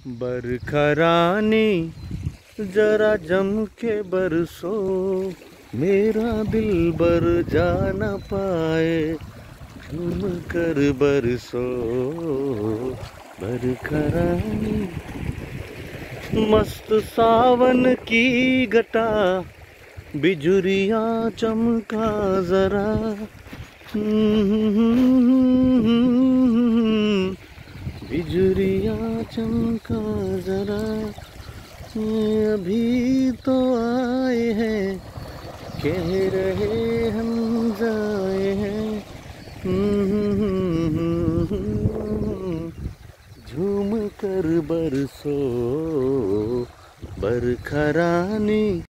बरखा रानी जरा जम के बरसो, मेरा दिल बर जा न पाए, झूम कर बरसो। बरखा रानी मस्त सावन की घटा, बिजुरिया चमका जरा, बिजुरिया चमका जरा। अभी तो आए हैं, कह रहे हम जाए हैं, झूम कर बरसो। बरखा रानी।